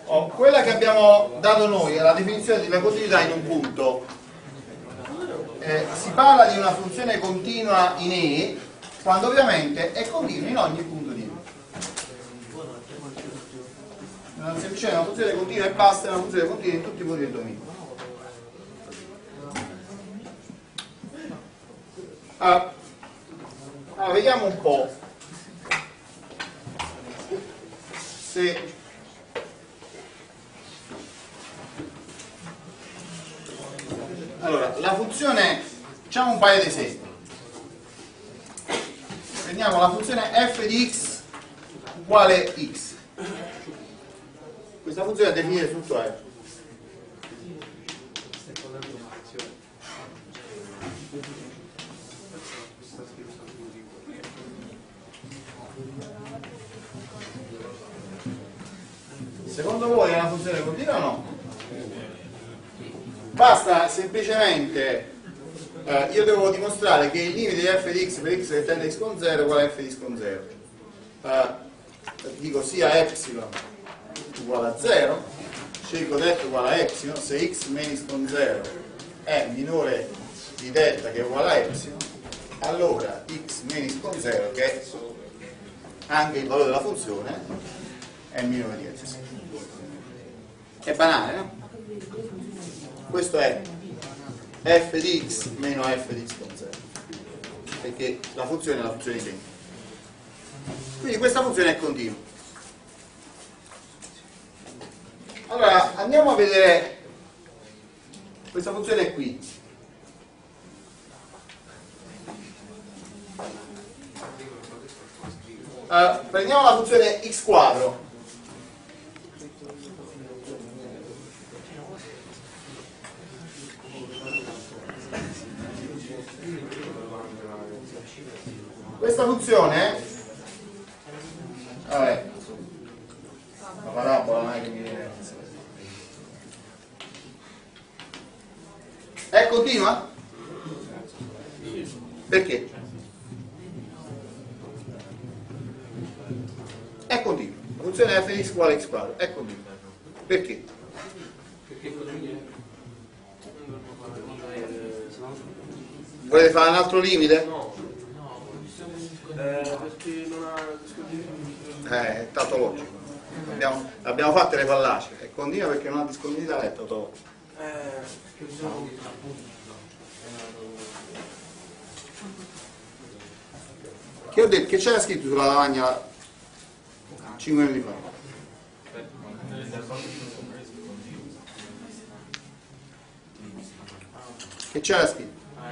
Quella che abbiamo dato noi è la definizione della continuità in un punto. Si parla di una funzione continua in E quando ovviamente è continua in ogni punto di E. Non semplicemente una funzione continua e basta, è una funzione continua in tutti i punti del dominio. Allora, vediamo un po' se allora la funzione, facciamo un paio di esempi. Prendiamo la funzione f di x uguale x. Questa funzione è definita tutto f. Secondo voi è una funzione continua o no? Basta semplicemente, io devo dimostrare che il limite di f di x per x che tende a x con 0 è uguale a f di x con 0. Dico sia epsilon uguale a 0, scelgo delta uguale a epsilon, se x meno x con 0 è minore di delta che è uguale a epsilon, allora x meno x con 0, che è anche il valore della funzione, è minore di epsilon. È banale, no? Questo è f di x meno f di x con 0, perché la funzione è la funzione di tempo. Quindi questa funzione è continua. Allora andiamo a vedere questa funzione qui. Prendiamo la funzione x quadro. Questa funzione, vabbè, la parabola non è che mi viene. È continua? Perché? È continua. La funzione f di x uguale x quadro è continua. Perché? Volete fare un altro limite? No. Perché non ha È tautologico. Abbiamo fatte le fallaci. È continua perché non ha discontinuità, è tautologico. Che ho detto? Che c'era scritto sulla lavagna 5 minuti fa? Che c'era scritto?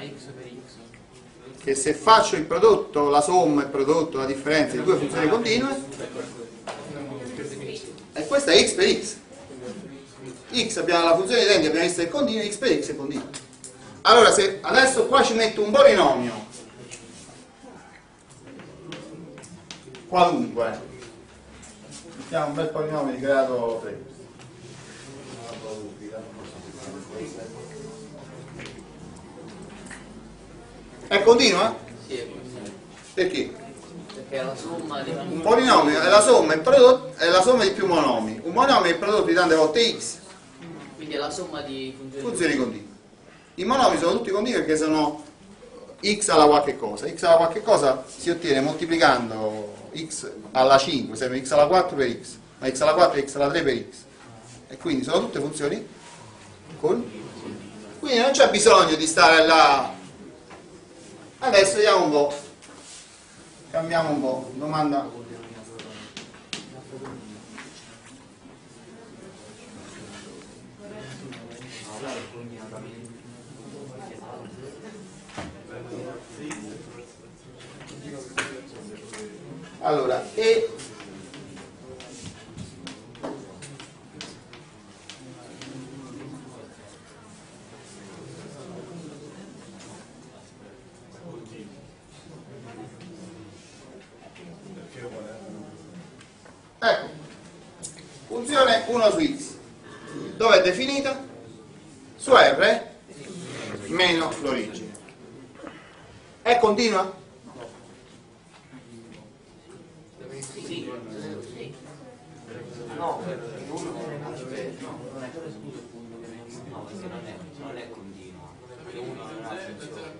Che se faccio il prodotto, la somma, il prodotto, la differenza di due funzioni continue, e questa è x per x. X abbiamo la funzione identica, abbiamo visto che è continua, x per x è continua. Allora se adesso qua ci metto un polinomio qualunque, mettiamo un bel polinomio di grado 3, è continua? Sì, è continua. Perché? Perché è la somma di Un polinomio è la somma, il prodotto, è la somma di più monomi. Un monomio è il prodotto di tante volte x. quindi è la somma di Funzioni continue. I monomi sono tutti continui perché sono x alla qualche cosa. X alla qualche cosa si ottiene moltiplicando x alla 5, sempre x alla 4 per x, ma x alla 4 e x alla 3 per x. E quindi sono tutte funzioni continue. Quindi non c'è bisogno di stare là. Adesso vediamo un po'. Cambiamo un po'. Domanda. Allora, ecco, funzione 1 su x, dove è definita? Su R meno l'origine. È continua? No, per uno No, non è questo punto che no, perché non è continuo. Perché uno non ha funzione.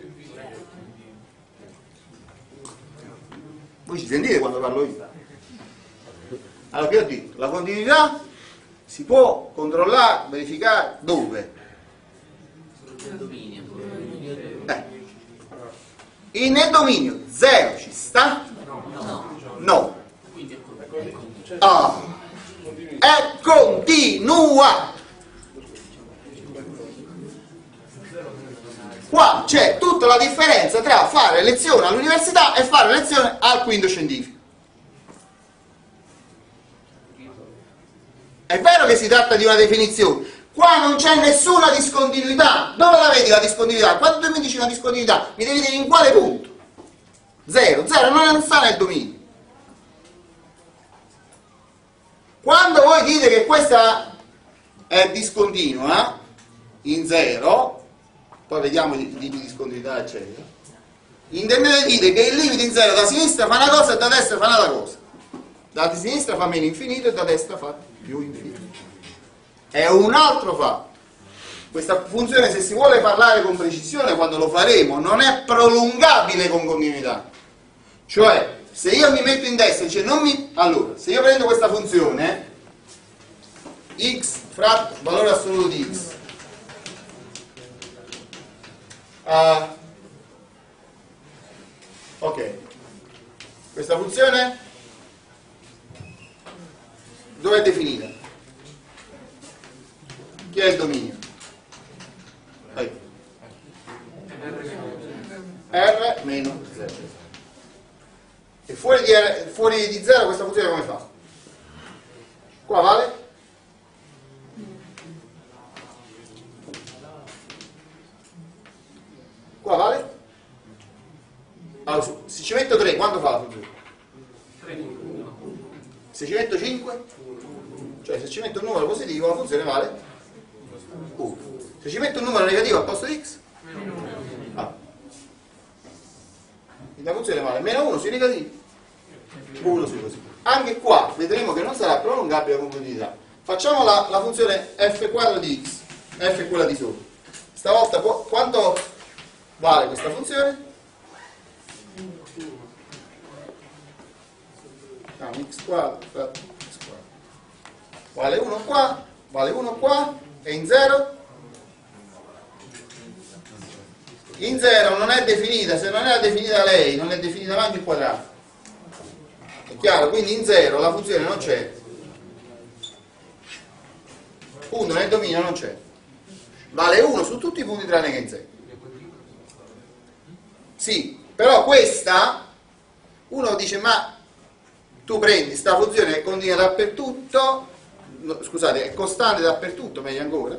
Voi ci sentite quando parlo io? Allora, che ho detto? La continuità si può controllare, verificare dove? Nel dominio. Nel dominio 0 ci sta? No. Ah. È continua. Qua c'è tutta la differenza tra fare lezione all'università e fare lezione al quinto scientifico. È vero che si tratta di una definizione, qua non c'è nessuna discontinuità. Dove la vedi la discontinuità? Quando tu mi dici una discontinuità, mi devi dire in quale punto? 0, 0 non sta nel dominio. Quando voi dite che questa è discontinua, in 0, poi vediamo i tipi di discontinuità, eccetera, intendete dire che il limite in 0 da sinistra fa una cosa e da destra fa un'altra cosa. Da sinistra fa meno infinito e da destra fa più infinito. È un altro fatto. Questa funzione, se si vuole parlare con precisione, quando lo faremo, non è prolungabile con continuità. Cioè, se io mi metto in destra e dice non mi... Allora, se io prendo questa funzione, x fratto valore assoluto di x, ok, questa funzione dove è definita? Chi è il dominio? R meno 0. E fuori di 0 questa funzione come fa? Qua vale? Qua vale? Allora, se ci metto 3, quanto fa la funzione? 3. Se ci metto 5? Cioè se ci metto un numero positivo la funzione vale 1. Se ci metto un numero negativo al posto di x? Ah. La funzione vale meno 1 sui negativi, 1 sui positivi. Anche qua vedremo che non sarà prolungabile con continuità. Facciamo la funzione f quadro di x, f è quella di sopra. Stavolta quanto vale questa funzione? X quadro fratto x quadro vale 1 qua, vale 1 qua e in 0? In 0 non è definita, se non è definita lei, non è definita manco il quadrato. È chiaro? Quindi in 0 la funzione non c'è. Punto nel dominio non c'è. Vale 1 su tutti i punti tranne che in 0. Sì, però questa uno dice ma tu prendi sta funzione che continua dappertutto, scusate, è costante dappertutto, meglio ancora,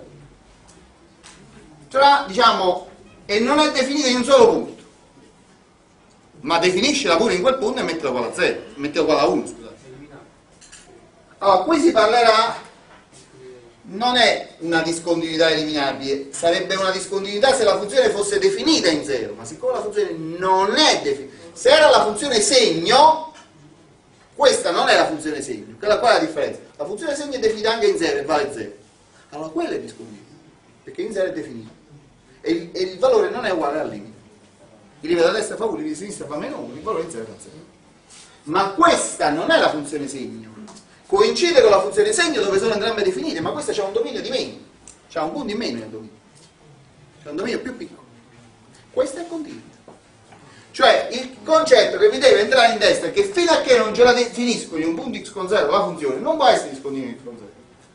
tra, diciamo, e non è definita in un solo punto, ma definiscila pure in quel punto e mettila uguale a 0, mettila uguale a 1, scusate. Allora, qui si parlerà, non è una discontinuità eliminabile, sarebbe una discontinuità se la funzione fosse definita in 0, ma siccome la funzione non è definita, se era la funzione segno, questa non è la funzione segno, quella qua è la differenza. La funzione segno è definita anche in 0 e vale 0. Allora quella è discontinua, perché in 0 è definita. E il valore non è uguale al limite. Il limite da destra fa 1, il limite di sinistra fa meno 1, il valore in 0 fa 0. Ma questa non è la funzione segno. Coincide con la funzione segno dove sono entrambe definite, ma questa c'ha un dominio di meno. C'ha un punto in meno nel dominio. C'ha un dominio più piccolo. Questa è continua. Cioè il concetto che vi deve entrare in testa è che fino a che non ce la definisco in un punto x con 0 la funzione non può essere discontinua in x con 0.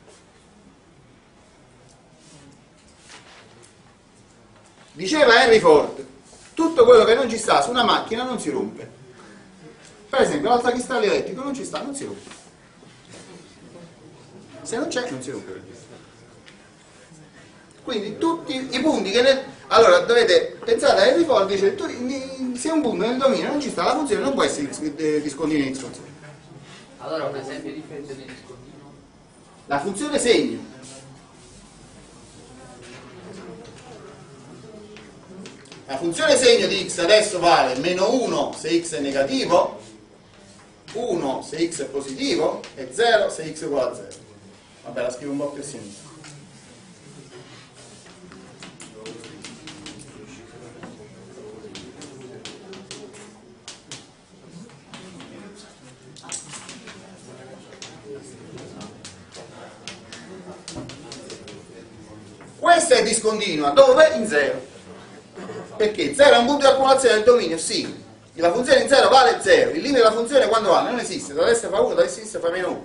Diceva Henry Ford, tutto quello che non ci sta su una macchina non si rompe. Per esempio l'altro cristallo elettrico non ci sta, non si rompe. Se non c'è non si rompe. Quindi tutti i punti che allora dovete pensare a Henry Ford dice se un punto nel dominio non ci sta la funzione non può essere discontinua in x con 0. Allora un esempio di funzione discontinua? La funzione segno. La funzione segno di x adesso vale meno 1 se x è negativo 1 se x è positivo e 0 se x è uguale a 0. Vabbè, la scrivo un po' più a sinistra. Questa è discontinua, dove? In 0. Perché 0 è un punto di calcolazione del dominio, sì. La funzione in 0 vale 0, il limite della funzione quando vale? Non esiste, da destra fa 1, da sinistra fa meno 1.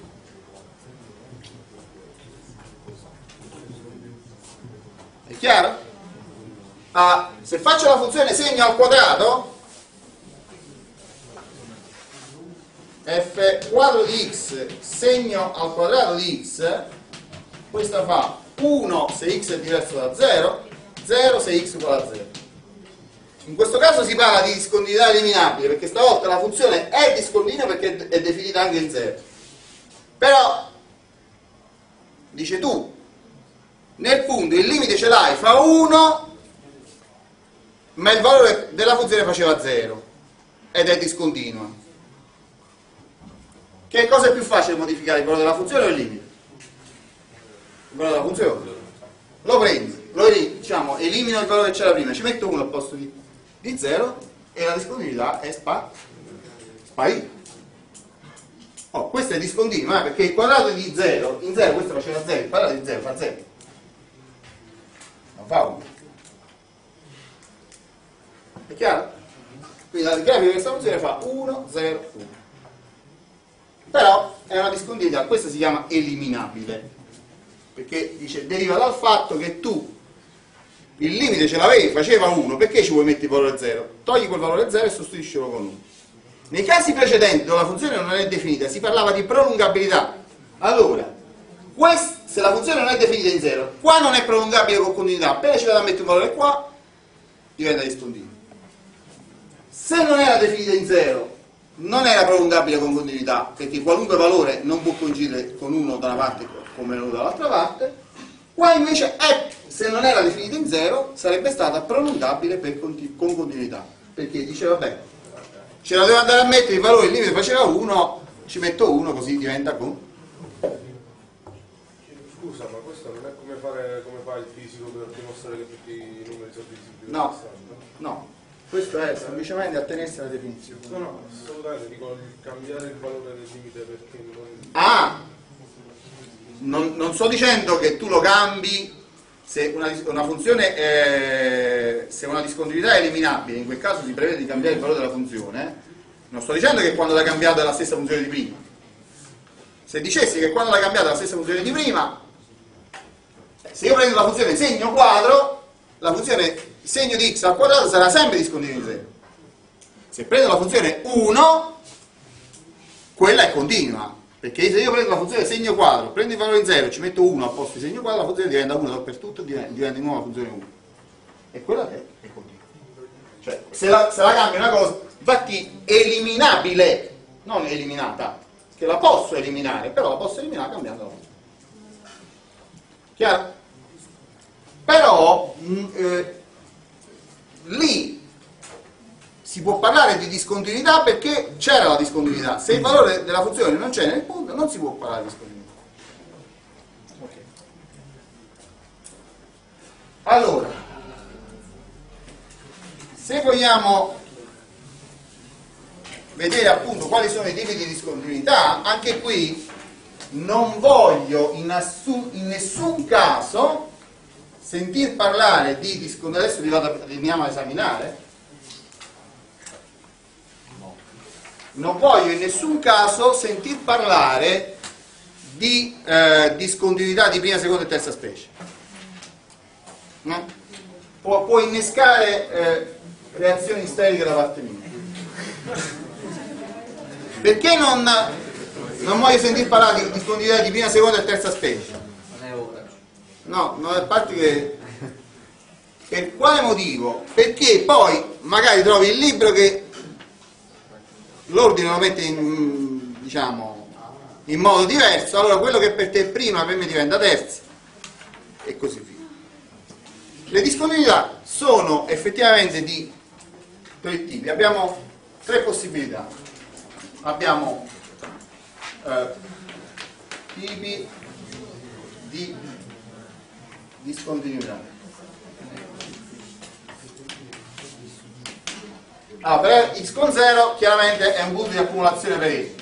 È chiaro? Ah, se faccio la funzione segno al quadrato, f quadro di x segno al quadrato di x, questa fa 1 se x è diverso da 0, 0 se x uguale a 0. In questo caso si parla di discontinuità eliminabile, perché stavolta la funzione è discontinua perché è definita anche in 0. Però, dice tu, nel punto il limite ce l'hai, fa 1, ma il valore della funzione faceva 0 ed è discontinua. Che cosa è più facile modificare, il valore della funzione o il limite? Il valore della funzione. Lo prendi, lo diciamo, elimino il valore che c'era prima, ci metto 1 al posto di 0 e la discontinuità è sparita. Oh, questa è discontinua, perché il quadrato di 0, in 0 questo faceva 0, il quadrato di 0 fa 0. Non fa 1. È chiaro? Quindi la grafica di questa funzione fa 1, 0, 1. Però è una discontinuità, questa si chiama eliminabile, perché dice deriva dal fatto che tu il limite ce l'avevi, faceva 1, perché ci vuoi mettere il valore 0? Togli quel valore 0 e sostituiscilo con 1. Nei casi precedenti, dove la funzione non è definita, si parlava di prolungabilità. Allora, se la funzione non è definita in 0, qua non è prolungabile con continuità, appena ci vado a mettere un valore qua, diventa discontinua. Se non era definita in 0, non era prolungabile con continuità, perché qualunque valore non può coincidere con 1 da una parte come l'1 dall'altra parte. Qua invece se non era definita in 0 sarebbe stata prolungabile con continuità, perché dice vabbè, ce la devo andare a mettere il valore, il limite faceva 1, ci metto 1 così diventa con. Scusa, ma questo non è come fa il fisico per dimostrare che tutti i numeri sono divisibili? No, questo è semplicemente attenersi alla definizione. No, assolutamente, dico cambiare il valore del limite perché non sto dicendo che tu lo cambi se una funzione se una discontinuità è eliminabile, in quel caso si prevede di cambiare il valore della funzione. Non sto dicendo che quando l'hai cambiata è la stessa funzione di prima. Se dicessi che quando l'hai cambiata è la stessa funzione di prima, se io prendo la funzione segno quadro, la funzione segno di x al quadrato sarà sempre discontinua in 0. Se prendo la funzione 1, quella è continua. Perché se io prendo la funzione segno quadro, prendo il valore in 0, ci metto 1 al posto di segno quadro, la funzione diventa 1 dappertutto, diventa di nuovo la funzione 1. E quella è continua. Cioè, se la cambio una cosa, infatti eliminabile, non eliminata, che la posso eliminare, però la posso eliminare cambiando la funzione. Chiaro? Però, lì si può parlare di discontinuità perché c'era la discontinuità. Se il valore della funzione non c'è nel punto, non si può parlare di discontinuità. Okay. Allora, se vogliamo vedere appunto quali sono i tipi di discontinuità, anche qui non voglio in nessun caso sentir parlare di discontinuità. Adesso andiamo ad esaminare. Non voglio in nessun caso sentir parlare di discontinuità di prima, seconda e terza specie. No? Può innescare reazioni isteriche da parte mia. Perché non voglio sentir parlare di discontinuità di prima, seconda e terza specie? Non è ora. No, non è parte che. Per quale motivo? Perché poi magari trovi il libro che l'ordine lo mette in modo diverso, allora quello che per te è prima per me diventa terza e così via. Le discontinuità sono effettivamente di tre tipi, abbiamo tre possibilità. abbiamo tipi di discontinuità. Allora, per x con 0 chiaramente è un punto di accumulazione per x,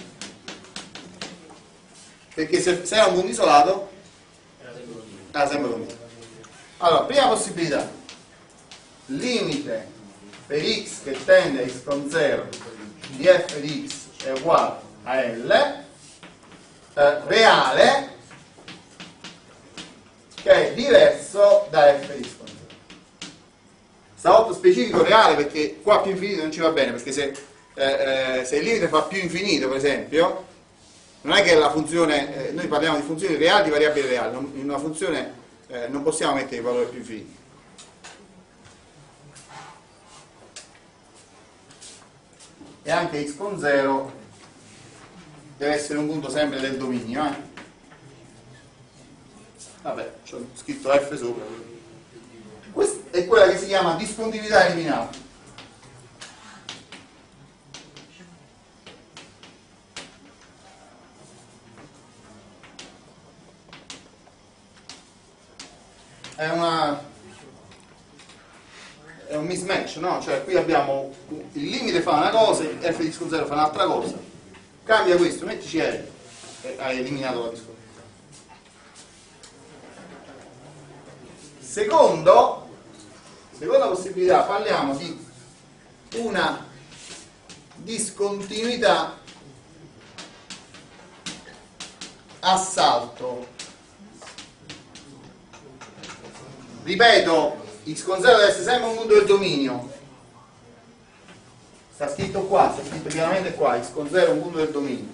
perché se è un punto isolato era sempre condiviso. Allora, prima possibilità, limite per x che tende a x con 0 di f di x è uguale a L reale che è diverso da f di x con 0. Stavolta specifico reale perché qua più infinito non ci va bene, perché se il limite fa più infinito, per esempio, non è che la funzione, noi parliamo di funzioni reali, di variabili reali, in una funzione non possiamo mettere i valori più infiniti. E anche x con 0 deve essere un punto sempre del dominio. Vabbè, c'ho scritto f sopra. Questa è quella che si chiama discontinuità eliminata. È un mismatch, no? Cioè qui abbiamo il limite fa una cosa, il f di x con 0 fa un'altra cosa. Cambia questo, mettici L e hai eliminato la discontinuità. Seconda possibilità, parliamo di una discontinuità a salto. Ripeto, x con 0 deve essere sempre un punto del dominio. Sta scritto qua, sta scritto chiaramente qua, x con 0 è un punto del dominio.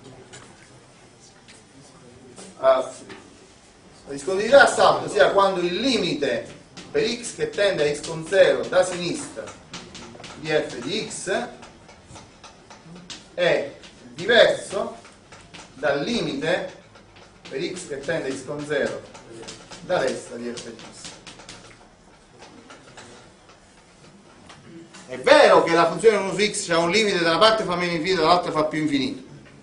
La discontinuità a salto sia quando il limite per x che tende a x con 0 da sinistra di f di x è diverso dal limite per x che tende a x con 0 da destra di f di x. È vero che la funzione 1 su x ha un limite, da una parte fa meno infinito, dall'altra fa più infinito.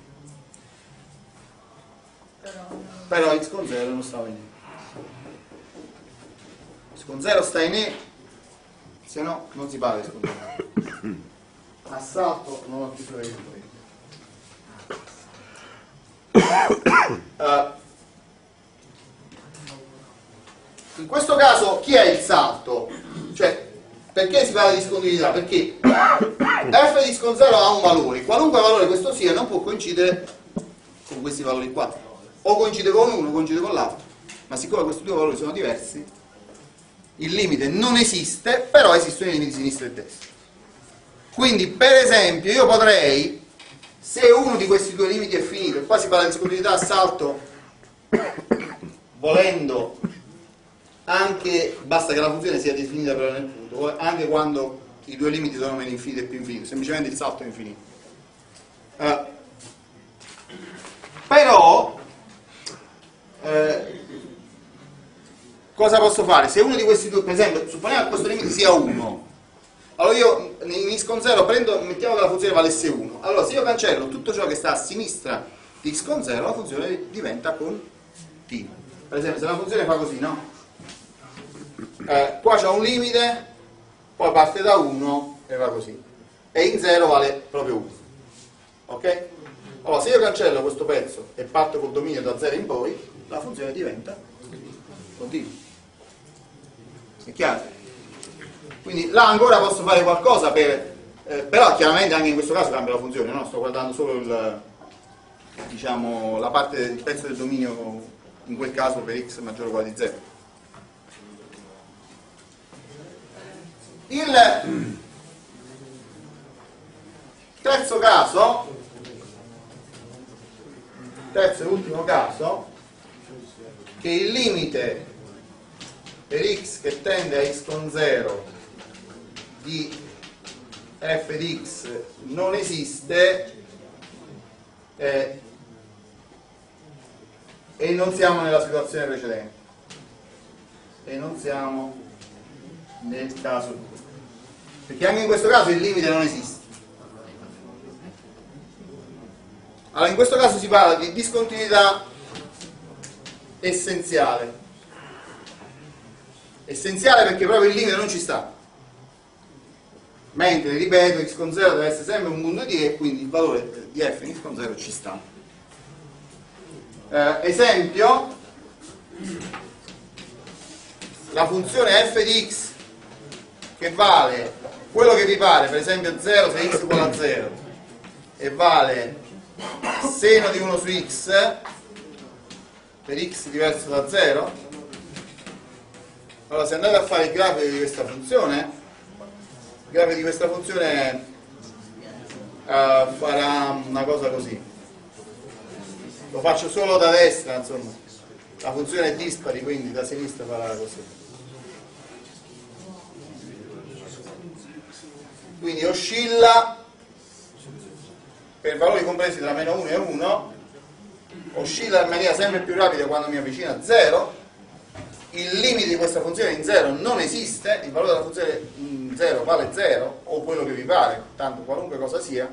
Però x con 0 non sta in E. X con 0 sta in E, se no non si parla di x con 0. A salto non ho chiuso le in questo caso chi è il salto? Cioè, perché si parla di discontinuità? Perché f di x con 0 ha un valore, qualunque valore questo sia non può coincidere con questi valori qua, o coincide con uno o coincide con l'altro, ma siccome questi due valori sono diversi il limite non esiste, però esistono i limiti sinistra e destra. Quindi per esempio io potrei, se uno di questi due limiti è finito, e qua si parla di discontinuità a salto volendo anche, basta che la funzione sia definita però nel punto, anche quando i due limiti sono meno infinito e più infinito, semplicemente il salto è infinito. Però cosa posso fare? Se uno di questi due, per esempio, supponiamo che questo limite sia 1, allora io in x con 0 prendo, mettiamo che la funzione valesse 1, allora se io cancello tutto ciò che sta a sinistra di x con 0 la funzione diventa continua. Per esempio se la funzione fa così, no? Qua c'è un limite, poi parte da 1 e va così, e in 0 vale proprio 1, ok? Allora se io cancello questo pezzo e parto col dominio da 0 in poi, la funzione diventa continua. È chiaro? Quindi là ancora posso fare qualcosa per però chiaramente anche in questo caso cambia la funzione, no? Sto guardando solo diciamo, la parte del pezzo del dominio, in quel caso per x maggiore o uguale di 0. Il terzo caso, terzo e ultimo caso, che il limite per x che tende a x con 0 di f di x non esiste e non siamo nella situazione precedente, e non siamo nel caso 2, perché anche in questo caso il limite non esiste. Allora, in questo caso si parla di discontinuità essenziale. Essenziale perché proprio il limite non ci sta. Mentre, ripeto, x con 0 deve essere sempre un punto di e, quindi il valore di f in x con 0 ci sta. Esempio, la funzione f di x che vale quello che vi pare, per esempio 0 se x uguale a 0, e vale seno di 1 su x per x diverso da 0. Allora, se andate a fare il grafico di questa funzione, il grafico di questa funzione farà una cosa così. Lo faccio solo da destra, insomma. La funzione è dispari, quindi da sinistra farà così. Quindi oscilla per valori compresi tra meno 1 e 1, oscilla in maniera sempre più rapida quando mi avvicino a 0. Il limite di questa funzione in 0 non esiste, il valore della funzione in 0 vale 0 o quello che vi pare, tanto qualunque cosa sia,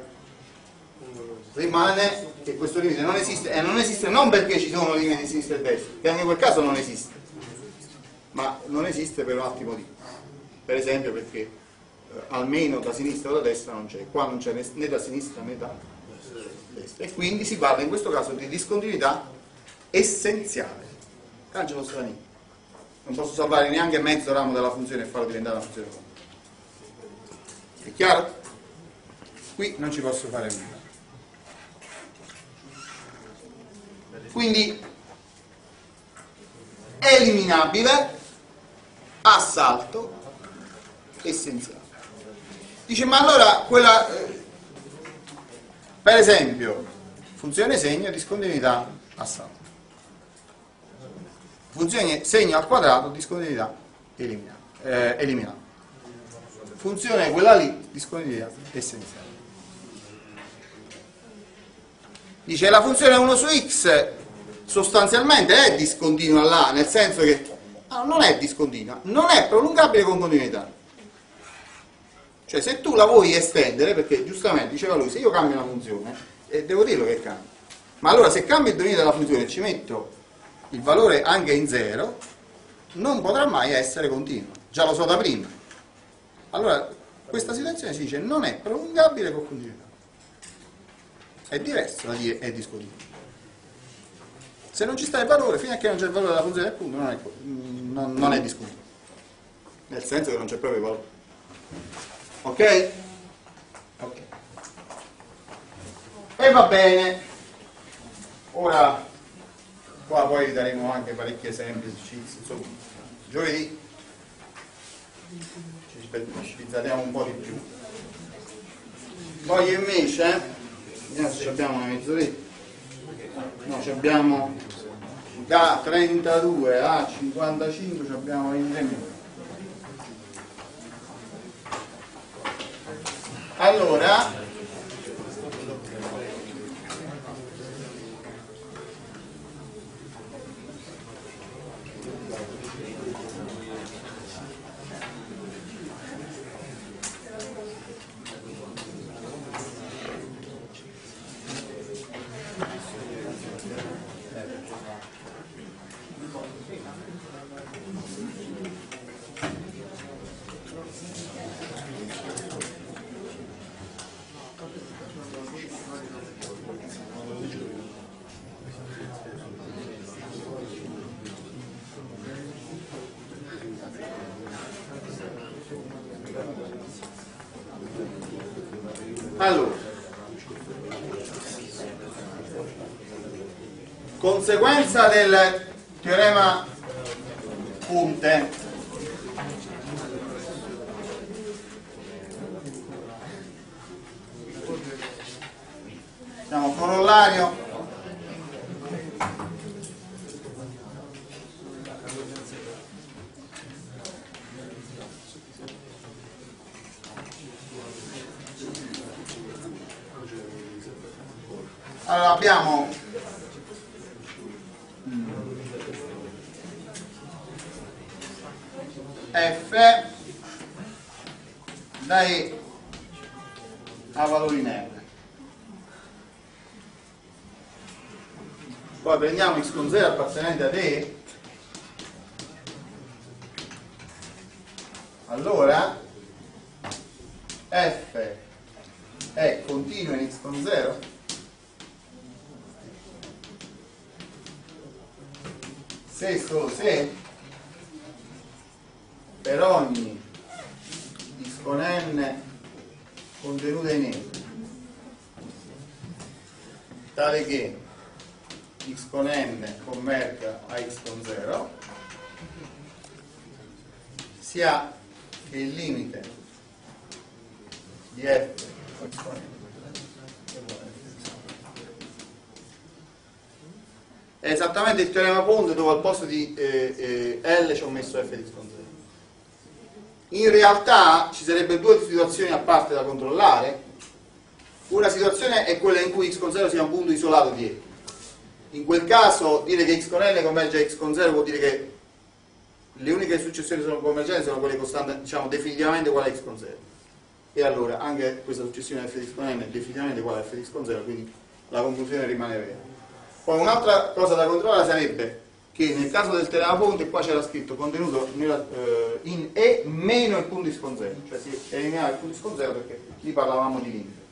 rimane che questo limite non esiste, e non esiste non perché ci sono limiti di sinistra e destra, che anche in quel caso non esiste, ma non esiste per altri motivi. Per esempio perché almeno da sinistra o da destra non c'è, qua non c'è né da sinistra né da destra, e quindi si parla in questo caso di discontinuità essenziale. Angelo Strani. Non posso salvare neanche mezzo ramo della funzione e farlo diventare una funzione comune. È chiaro? Qui non ci posso fare nulla. Quindi eliminabile, assalto, essenziale. Dice, ma allora quella, per esempio, funzione segno, discontinuità, assalto. Funzione segno al quadrato, discontinuità eliminata. Funzione quella lì, discontinuità essenziale. Dice, la funzione 1 su x sostanzialmente è discontinua là, nel senso che non è discontinua, non è prolungabile con continuità. Cioè, se tu la vuoi estendere, perché giustamente diceva lui, se io cambio una funzione, devo dirlo che cambia, ma allora se cambio il dominio della funzione e ci metto il valore anche in 0, non potrà mai essere continuo, già lo so da prima. Allora questa situazione si dice non è prolungabile con continuità, è diverso da dire è discontinuo. Se non ci sta il valore, fino a che non c'è il valore della funzione del punto, non è discontinuo, nel senso che non c'è proprio il valore. Ok? Ok. E va bene. Ora qua poi vi daremo anche parecchi esempi, insomma, giovedì ci specializziamo un po' di più. Poi invece, vediamo se abbiamo una mezz'oretta. No, abbiamo da 32 a 55, abbiamo 23 minuti. Allora, conseguenza del teorema Punte. Diciamo corollario allora abbiamo f da E a valori neutri. poi prendiamo x con 0 appartenente ad E, allora f è continuo in x con 0 se e solo se per ogni x con n contenuta in E tale che x con n converga a x con 0 si ha che il limite di f x con n è esattamente il teorema Ponte, dove al posto di L ci ho messo f di x con 0. In realtà ci sarebbero due situazioni a parte da controllare. Una situazione è quella in cui x con 0 sia un punto isolato di E. In quel caso dire che x con n converge a x con 0 vuol dire che le uniche successioni che sono convergenti sono quelle costanti, diciamo, definitivamente uguali a x con 0. E allora anche questa successione f di x con n è definitivamente uguale a f di x con 0, quindi la conclusione rimane vera. Poi un'altra cosa da controllare sarebbe che nel caso del teorema Ponte qua c'era scritto contenuto in E meno il punto x con 0, cioè si eliminava il punto x con 0 perché lì parlavamo di limite.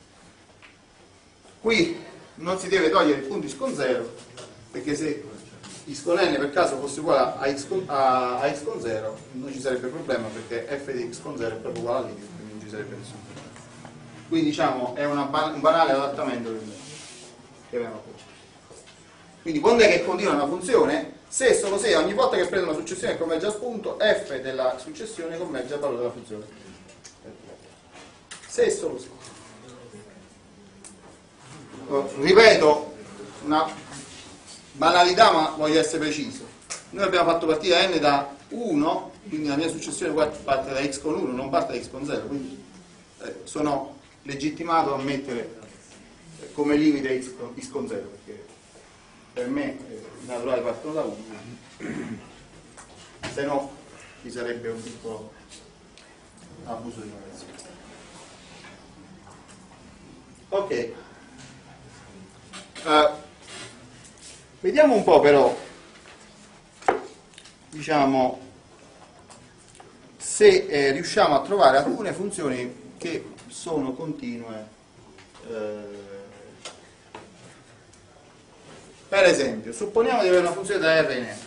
Qui non si deve togliere il punto x con 0 perché se x con n per caso fosse uguale a x con 0 non ci sarebbe problema perché f di x con 0 è proprio uguale a limite, quindi non ci sarebbe nessun problema. Quindi diciamo è un banale adattamento del teorema Ponte. Quindi quando è che continua una funzione? Se e solo se ogni volta che prende una successione che converge a spunto, f della successione converge al valore della funzione. Se e solo se. Ripeto, una banalità ma voglio essere preciso. Noi abbiamo fatto partire n da 1, quindi la mia successione parte da x con 1, non parte da x con 0, quindi sono legittimato a mettere come limite x con 0, perché per me i naturali partono da 1, se no ci sarebbe un piccolo abuso di notazione. Ok, vediamo un po' però, diciamo, se riusciamo a trovare alcune funzioni che sono continue. Per esempio, supponiamo di avere una funzione da R in F.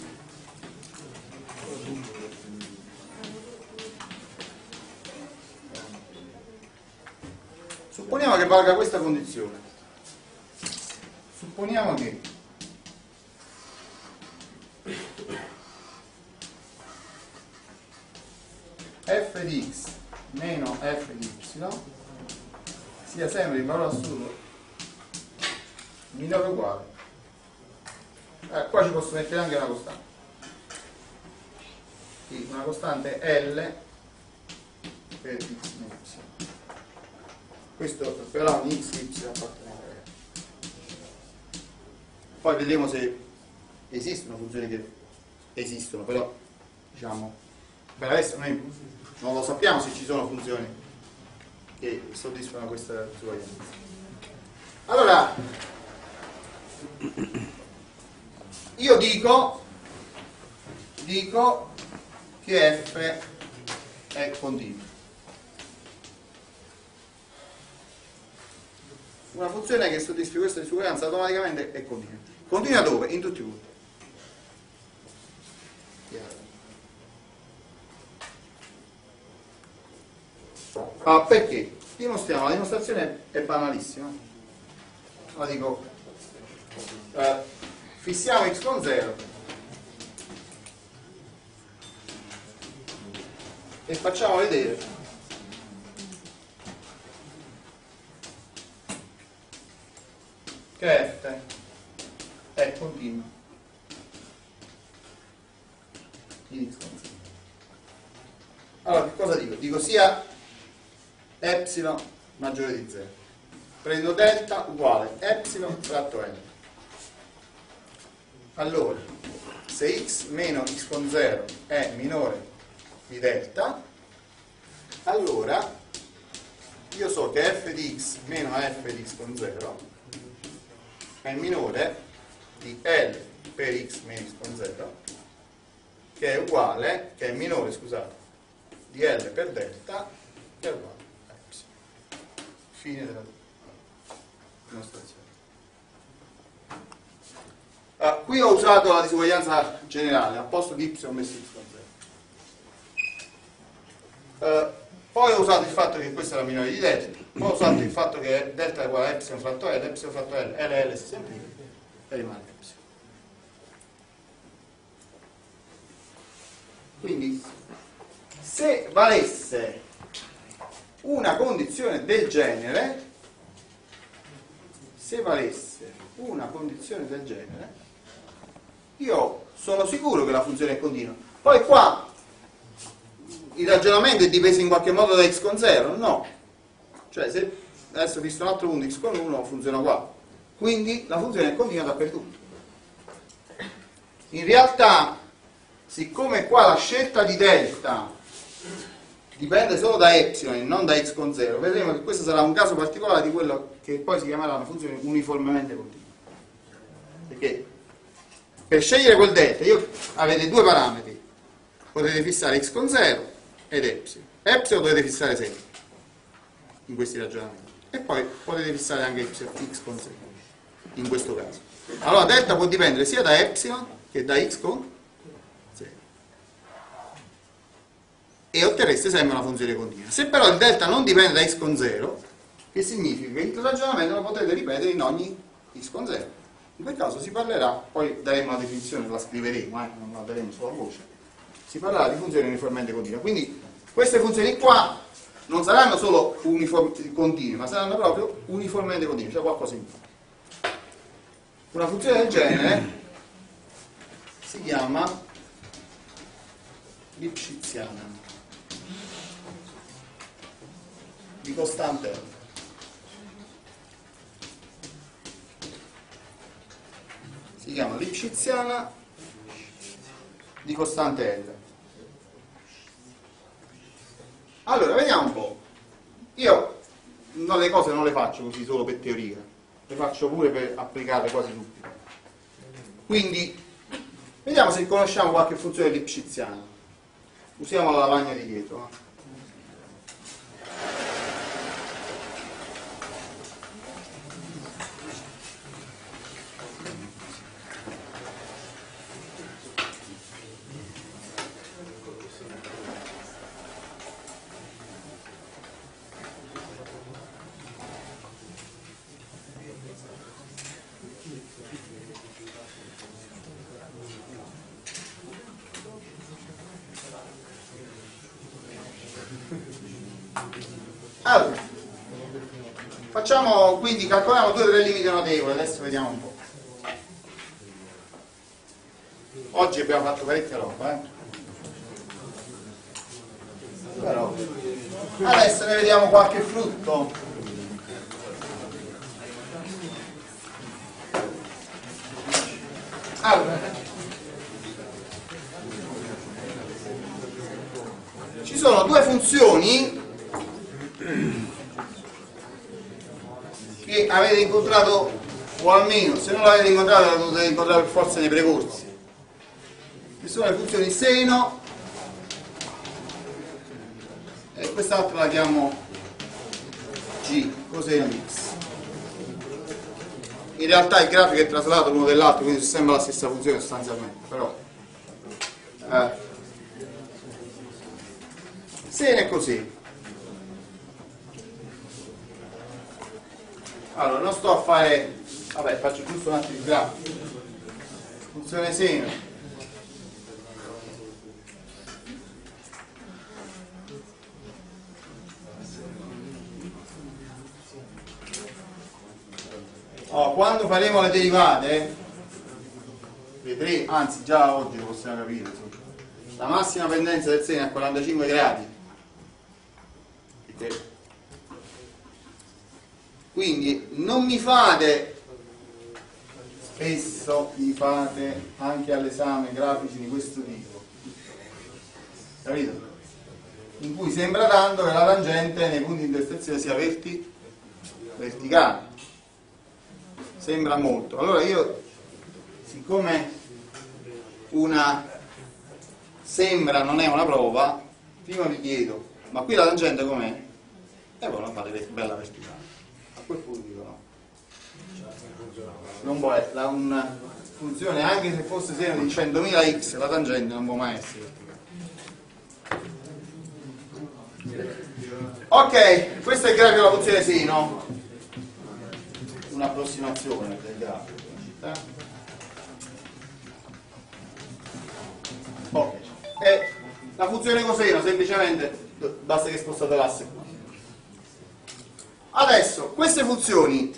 Supponiamo che valga questa condizione. Supponiamo che f di x meno f di y sia sempre il valore assoluto minore o uguale. Qua ci posso mettere anche una costante. Quindi una costante L per x meno y. Questo per ogni x y appartenente a F. Poi vedremo se esistono funzioni che esistono, però diciamo per adesso noi non lo sappiamo se ci sono funzioni che soddisfano questa uguaglianza. Allora io dico che f è continuo. Una funzione che soddisfi questa disuguaglianza automaticamente è continua. Continua dove? In tutti i punti. Perché? Dimostriamo, la dimostrazione è banalissima. La dico, fissiamo x con 0 e facciamo vedere che f è continuo in x con 0. Allora, che cosa dico? Dico sia epsilon maggiore di 0. Prendo delta uguale epsilon fratto n. Allora, se x meno x con 0 è minore di delta, allora io so che f di x meno f di x con 0 è minore di L per x meno x con 0, che è uguale, che è minore, scusate, di L per delta, che è uguale a y. Fine della dimostrazione. Qui ho usato la disuguaglianza generale, al posto di y ho messo x con 0. Poi ho usato il fatto che questo era minore di delta, poi ho usato il fatto che delta è uguale a epsilon fratto L fratto L, L si semplifica e rimane epsilon. Quindi, se valesse una condizione del genere, io sono sicuro che la funzione è continua. Poi qua il ragionamento è dipeso in qualche modo da x con 0? No. Cioè, se adesso visto un altro punto x con 1 funziona uguale. Quindi la funzione è continua dappertutto. In realtà, siccome qua la scelta di delta dipende solo da epsilon e non da x con 0, vedremo che questo sarà un caso particolare di quello che poi si chiamerà una funzione uniformemente continua. Perché per scegliere quel delta avete due parametri, potete fissare x con 0 ed epsilon. Epsilon dovete fissare sempre in questi ragionamenti e poi potete fissare anche x con 0 in questo caso. Allora delta può dipendere sia da epsilon che da x con 0 e otterreste sempre una funzione continua. Se però il delta non dipende da x con 0, che significa che il ragionamento lo potete ripetere in ogni x con 0. In quel caso si parlerà, poi daremo la definizione, la scriveremo, non la daremo solo a voce, si parlerà di funzione uniformemente continua. Quindi queste funzioni qua non saranno solo continue, ma saranno proprio uniformemente continue, cioè qualcosa in più. Una funzione del genere si chiama lipschitziana di costante L. Si chiama lipschitziana di costante L. Allora, vediamo un po'. Io le cose non le faccio così solo per teoria, le faccio pure per applicarle quasi subito. Quindi, vediamo se conosciamo qualche funzione lipschitziana. Usiamo la lavagna di dietro. Allora, facciamo quindi, calcoliamo 2 o 3 limiti notevoli, adesso vediamo un po'. Oggi abbiamo fatto parecchia roba, però adesso ne vediamo qualche frutto. Allora, ci sono due funzioni che avete incontrato, o almeno se non l'avete incontrato la dovete incontrare per forza nei precorsi, che sono le funzioni seno e quest'altra la chiamo g, coseno x. In realtà il grafico è traslato l'uno dell'altro, quindi sembra la stessa funzione sostanzialmente, però seno è così. Allora, non sto a fare, vabbè, faccio giusto un attimo il grafico. Funzione seno quando faremo le derivate vedremo, anzi già oggi lo possiamo capire, la massima pendenza del seno è a 45 gradi, quindi non mi fate, spesso mi fate anche all'esame grafici di questo tipo, capito? In cui sembra tanto che la tangente nei punti di intersezione sia verticale, sembra molto. Allora io siccome una sembra non è una prova, prima vi chiedo, ma qui la tangente com'è? E poi la fate bella verticale. A quel punto dico no. Non può essere una funzione, anche se fosse seno di 100.000 x, la tangente non può mai essere verticale. Ok, questo è il grafico della funzione seno. Un'approssimazione del grafico. Ok, e la funzione coseno semplicemente basta che spostate l'asse qua. Adesso queste funzioni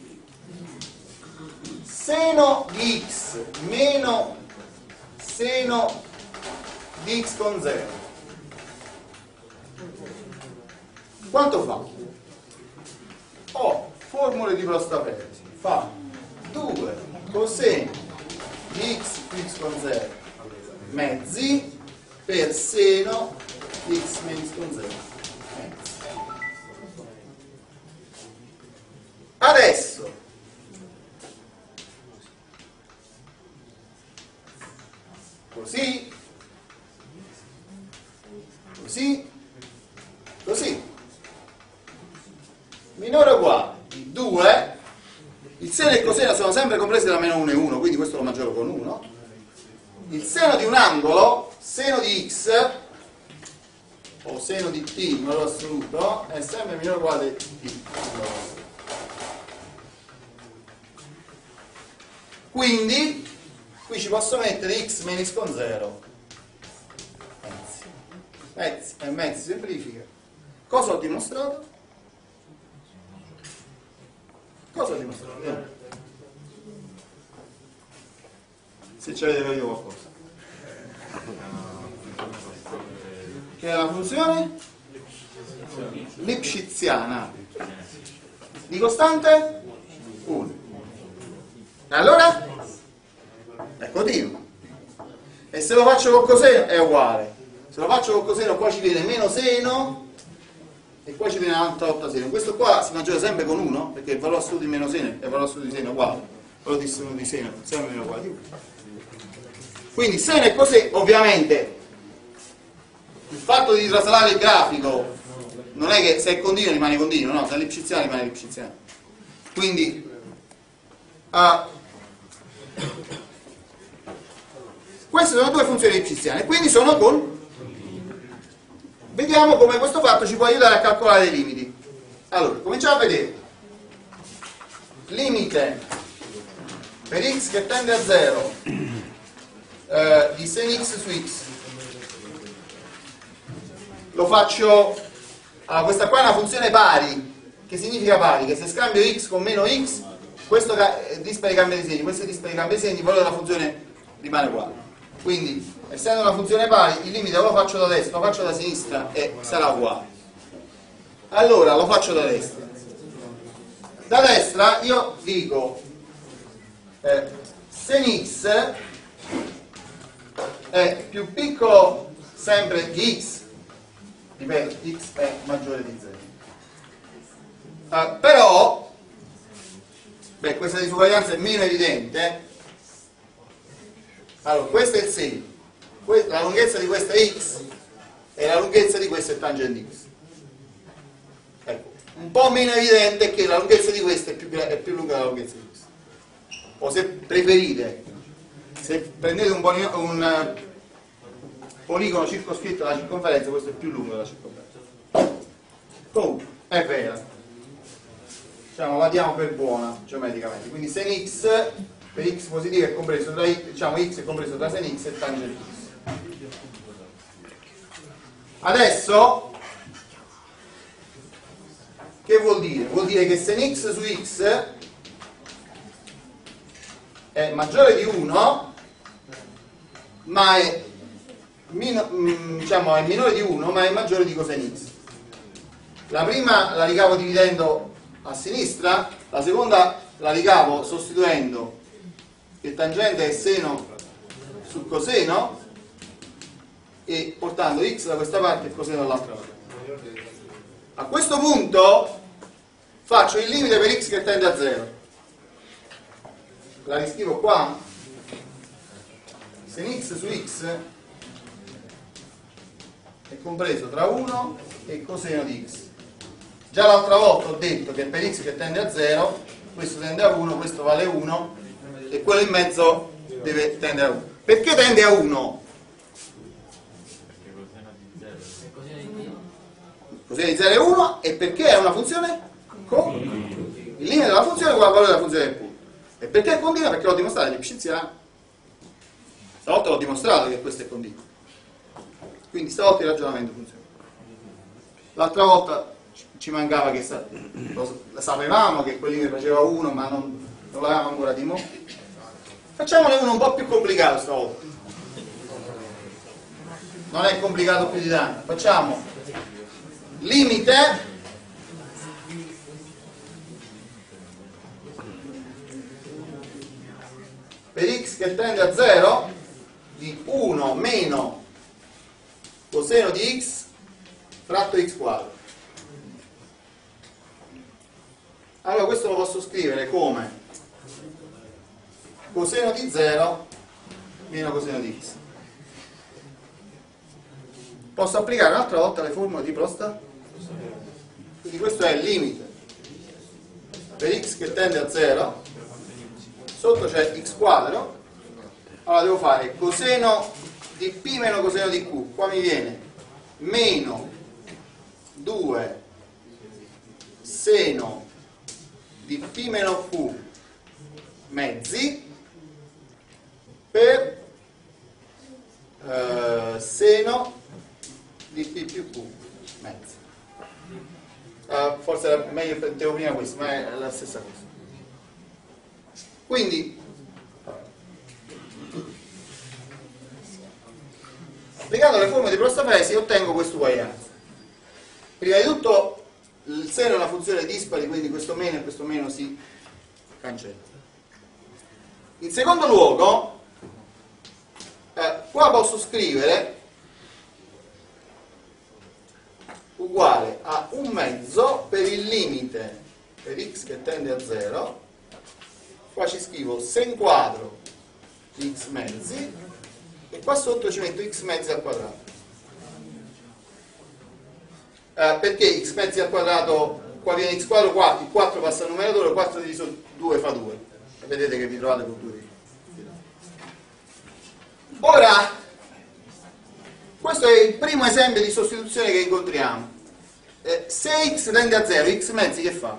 seno di x meno seno di x con 0 quanto fa? Formule di Prostapetti fa 2 coseno di x più x con 0 mezzi per seno di x meno x con 0 mezzi. Adesso così, così, così, minore o uguale di 2, il seno e il coseno sono sempre compresi da meno 1 e 1, quindi questo lo maggioro con 1, il seno di un angolo, seno di x, o seno di t in valore assoluto, è sempre minore o uguale di t. Quindi qui ci posso mettere x meno x con 0 mezzi e mezzi semplifica. Cosa ho dimostrato? Cosa ho dimostrato? Se ci avete capito qualcosa, che è la funzione lipschitziana di costante 1. Allora continuo, e se lo faccio col coseno è uguale, se lo faccio col coseno qua ci viene meno seno e qua ci viene un'altra volta seno. Questo qua si maggiora sempre con 1 perché il valore assoluto di meno seno e il valore assoluto di seno è uguale, il valore di seno è sempre meno uguale di 1. Quindi seno e coseno, ovviamente il fatto di traslare il grafico non è che se è continuo rimane continuo, no, se è lipschitziano rimane lipschitziano. Quindi queste sono due funzioni lipschitziane, quindi sono con. Vediamo come questo fatto ci può aiutare a calcolare i limiti. Allora, cominciamo a vedere. Limite per x che tende a 0 di sen x su x. Lo faccio. Allora, questa qua è una funzione pari. Che significa pari? Che se scambio x con meno x, questo dispari cambia di segni, questo dispari cambia di segni, il valore della funzione rimane uguale. Quindi, essendo una funzione pari, il limite lo faccio da destra, lo faccio da sinistra e sarà uguale. Allora, lo faccio da destra. Da destra io dico sen x è più piccolo sempre di x, ripeto, x è maggiore di 0. Però, questa disuguaglianza è meno evidente. Allora, questo è il seno, la lunghezza di questa è x e la lunghezza di questa è tangente x. Ecco, un po' meno evidente è che la lunghezza di questa è più lunga della lunghezza di questa. O se preferite, se prendete un poligono circoscritto alla circonferenza, questo è più lungo della circonferenza. Comunque, è vera. Diciamo, la diamo per buona geometricamente. Quindi sen x per x positivo è compreso tra diciamo x è compreso tra sen x e tangente x. Adesso che vuol dire? Vuol dire che sen x su x è maggiore di 1, ma è minore di 1, ma è maggiore di cosen x. La prima la ricavo dividendo a sinistra, la seconda la ricavo sostituendo il tangente è seno sul coseno e portando x da questa parte e il coseno dall'altra parte. A questo punto faccio il limite per x che tende a 0. La riscrivo qua. sin x su x è compreso tra 1 e coseno di x. Già l'altra volta ho detto che per x che tende a 0, questo tende a 1, questo vale 1 e quello in mezzo deve tendere a 1. Perché tende a 1? Coseno di 0 è 1 e perché è una funzione continua. Il limite della funzione è uguale al valore della funzione del punto. E perché è continua? Perché l'ho dimostrato agli esercizi. Stavolta l'ho dimostrato che questo è continuo. Quindi stavolta il ragionamento funziona. L'altra volta ci mancava che sapevamo che quel limite faceva 1, ma non l'avevamo ancora dimostrato. Facciamone uno un po' più complicato stavolta. Non è complicato più di tanto. Facciamo limite per x che tende a 0 di 1 meno coseno di x fratto x quadro. Allora questo lo posso scrivere come coseno di 0 meno coseno di x. Posso applicare un'altra volta le formule di Prosta? Quindi questo è il limite per x che tende a 0, sotto c'è x quadro, allora devo fare coseno di p meno coseno di q, qua mi viene meno 2 seno di p meno q mezzi per seno di p più q mezzi. Forse era meglio mettevo prima questo, ma è la stessa cosa. Quindi applicando le formule di Prostafresi ottengo questa uguaglianza. Prima di tutto il seno è una funzione dispari, quindi questo meno e questo meno si cancella. In secondo luogo qua posso scrivere uguale a 1 mezzo per il limite per x che tende a 0, qua ci scrivo sen quadro di x mezzi e qua sotto ci metto x mezzi al quadrato. Perché x mezzi al quadrato, qua viene x quadro, qua il 4 passa al numeratore, 4 diviso 2 fa 2, e vedete che vi trovate con 2. Ora, questo è il primo esempio di sostituzione che incontriamo. Se x tende a 0, x mezzi che fa?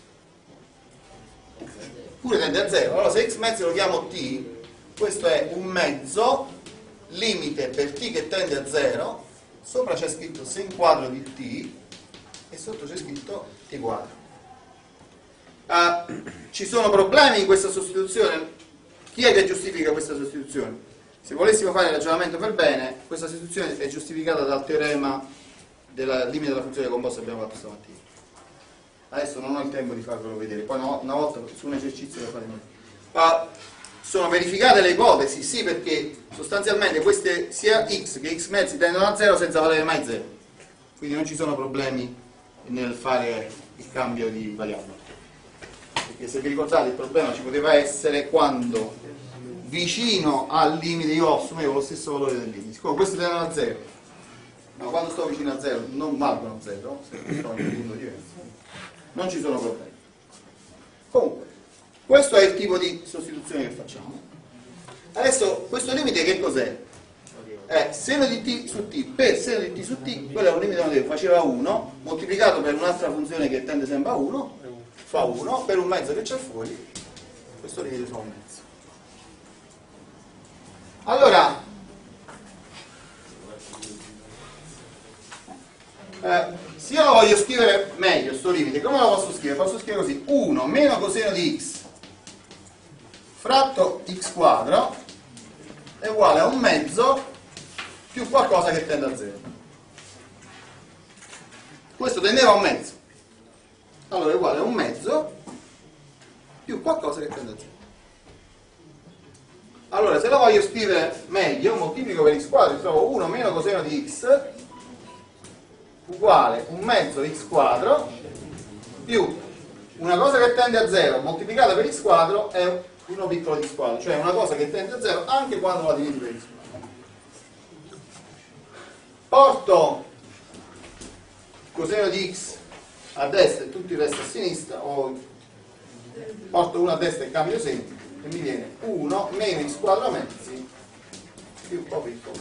Pure tende a 0. Allora se x mezzi lo chiamo t, questo è 1 mezzo, limite per t che tende a 0, sopra c'è scritto sen quadro di t e sotto c'è scritto t quadro. Ci sono problemi in questa sostituzione? Chi è che giustifica questa sostituzione? Se volessimo fare il ragionamento per bene, questa sostituzione è giustificata dal teorema del limite della funzione composta che abbiamo fatto stamattina. Adesso non ho il tempo di farvelo vedere, poi una volta su un esercizio lo faremo. Sono verificate le ipotesi? Sì, perché sostanzialmente queste sia x che x mezzi tendono a 0 senza valere mai 0. Quindi non ci sono problemi nel fare il cambio di variabile. Perché se vi ricordate il problema ci poteva essere quando vicino al limite io assumevo lo stesso valore del limite. Siccome questo tendono a 0, ma quando sto vicino a 0 non valgono 0, se sto in un punto diverso, non ci sono problemi. Comunque, questo è il tipo di sostituzione che facciamo. Adesso questo limite che cos'è? È seno di t su t per seno di t su t, quello è un limite che faceva 1, moltiplicato per un'altra funzione che tende sempre a 1, fa 1, per un mezzo che c'è fuori, questo limite fa un mezzo. Allora, se io lo voglio scrivere meglio, sto limite, come lo posso scrivere? Posso scrivere così, 1 meno coseno di x fratto x quadro è uguale a un mezzo più qualcosa che tende a 0. Questo tendeva a un mezzo, allora è uguale a un mezzo più qualcosa che tende a 0. Allora, se lo voglio scrivere meglio, moltiplico per x quadro e trovo 1 meno coseno di x uguale un mezzo x quadro più una cosa che tende a 0 moltiplicata per x quadro è 1 piccolo di squadro, cioè una cosa che tende a 0 anche quando la dividi per isquadro. Porto coseno di x a destra e tutto il resto a sinistra, o porto 1 a destra e cambio segno e mi viene 1 meno x quadro mezzi più o piccolo.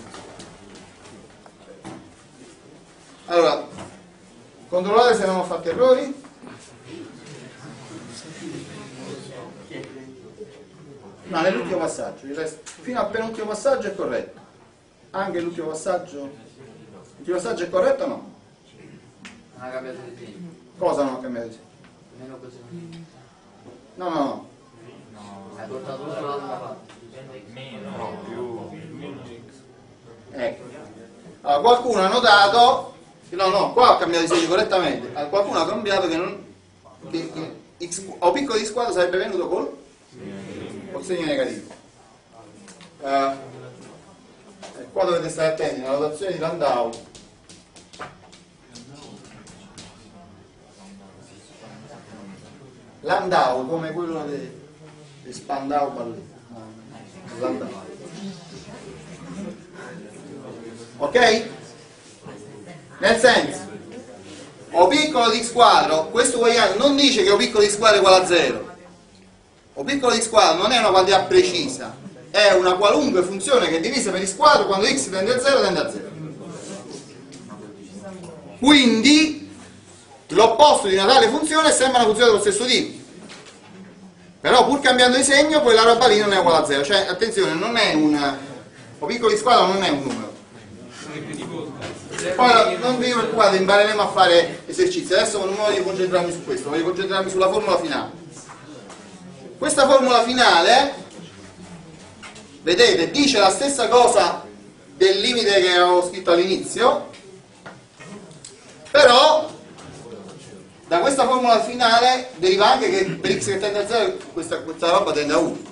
Allora, controllate se non ho fatto errori. No, nell'ultimo passaggio, il resto, fino al penultimo passaggio è corretto. Anche l'ultimo passaggio è corretto o no? Non ha cambiato di segno. Cosa non ho cambiato di segno? Meno così. No. Hai portato tutto dall'altra parte. No, più Ecco. Allora, qualcuno ha notato no, qua ho cambiato di segno correttamente. Allora, qualcuno ha cambiato che x o piccolo di squadra sarebbe venuto col segno negativo. Qua dovete stare attenti alla notazione di Landau. Landau come quello di Spandau Ballet. Landau. Ok? Nel senso, o piccolo di x quadro, questo guagliano non dice che o piccolo di x quadro è uguale a 0. O piccolo di x quadro non è una quantità precisa, è una qualunque funzione che è divisa per x quadro quando x tende a 0 tende a 0. Quindi l'opposto di una tale funzione è sempre una funzione dello stesso tipo. Però pur cambiando di segno quella roba lì non è uguale a 0. Cioè, attenzione, non è o piccolo di x quadro non è un numero. Poi non vi preoccupate, impareremo a fare esercizi. Adesso non voglio concentrarmi su questo, voglio concentrarmi sulla formula finale. Questa formula finale, vedete, dice la stessa cosa del limite che avevo scritto all'inizio, però da questa formula finale deriva anche che per x che tende a 0 questa roba tende a 1.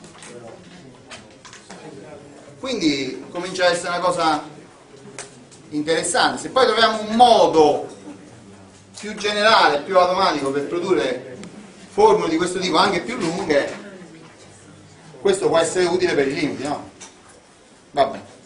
Quindi comincia a essere una cosa interessante. Se poi troviamo un modo più generale, più automatico per produrre formule di questo tipo anche più lunghe, questo può essere utile per i limiti, no? Vabbè.